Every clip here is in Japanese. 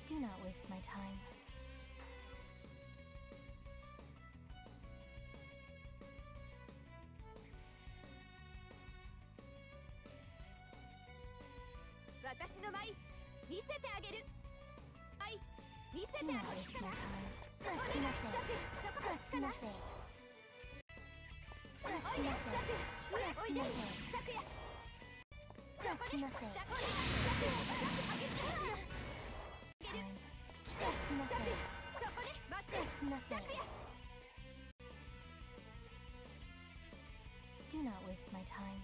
Do not waste my time. 私の舞見せてあげる。舞見せて Do あ not げ waste るか my な。 time. お That's 願い nothing. そこ That's かな。 nothing. お That's いで nothing. おいで That's nothing. 昨夜 That's ここで nothing. ここで激しい Time. That's nothing. そこで待って That's nothing. 昨夜 Do not waste my time.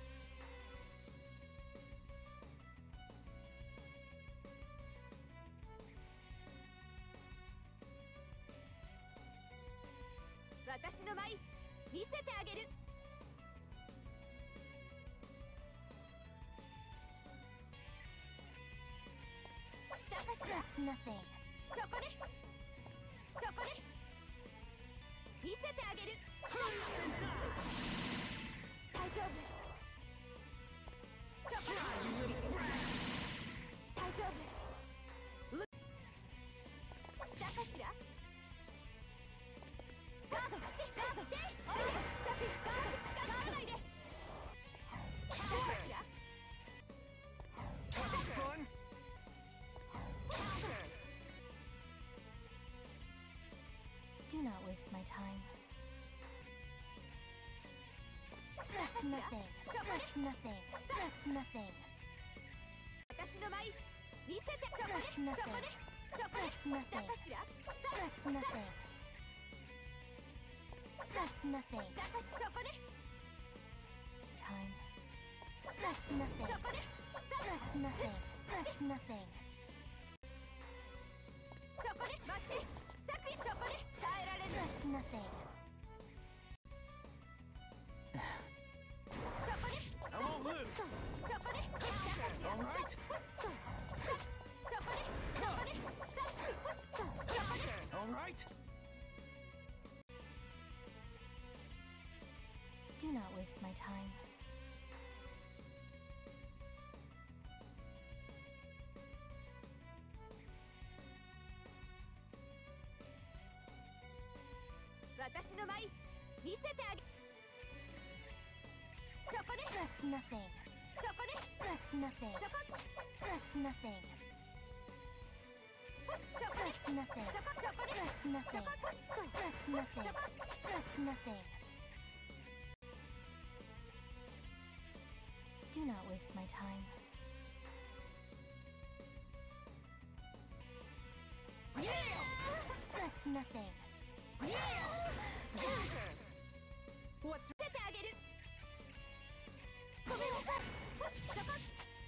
私の舞見せてあげる。したかしら That's nothing. そこでそこで見せてあげる。大丈夫そこで大丈夫したかしら。ガードガードでおいでさてガード近づかないで。したかしら Fun. Do not waste my time. That's nothing. That's nothing. That's nothing. 私の舞見せてそこで That's そ nothing. こでそこで That's した nothing. かしら That's nothing. That's nothing. したかしそこで Time. That's nothing. そこでした That's nothing. That's nothing. そこで待って昨夜そこで耐えられる。 That's nothing. そこで I won't lose. そこでしたかしら All right. そこでしたそこで All right. Do not waste my time. 私の舞見せてあげそこで That's nothing. そこで That's nothing. そこ That's nothing. そこで That's nothing. そこで That's nothing. That's nothing. That's nothing. Do not waste my time. That's nothing. What's 見せてあげる。ごめんなさい。そこ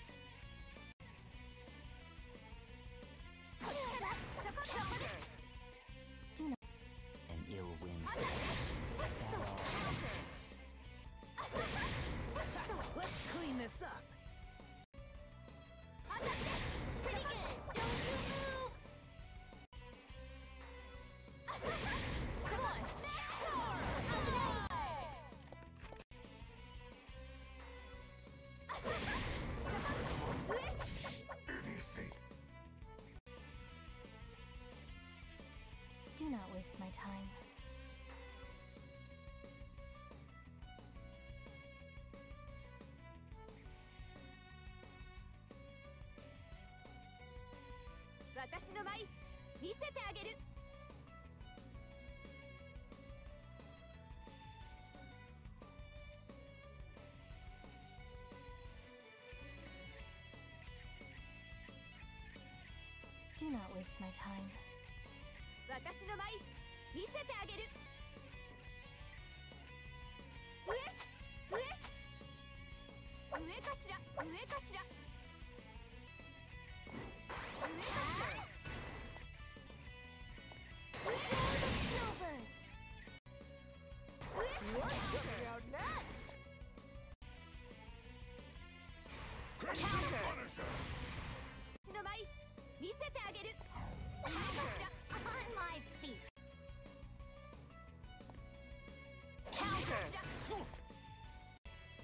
そこで Do not. An ill wind passion. Is that all nonsense? Let's clean this up. 当たってプリゲン Don't you move Come on Score 上 Idiocy. Do not waste my time. 私の舞見せてあげる。 Do not waste my time. 私の舞見せてあげる。上かしら上かしら上かしら Snowbirds. What's coming out next? Crimson Punisher! 私の舞見せてあげる。上かしら On my feet 上かしら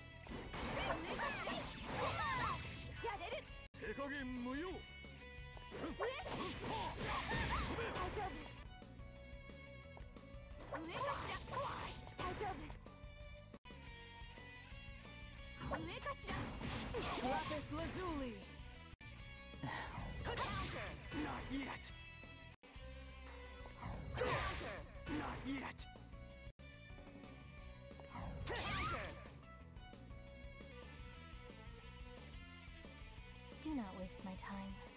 上かしらやれる。 手加減無用 Lapis Lazuli. Not yet. Not yet. Do not waste my time.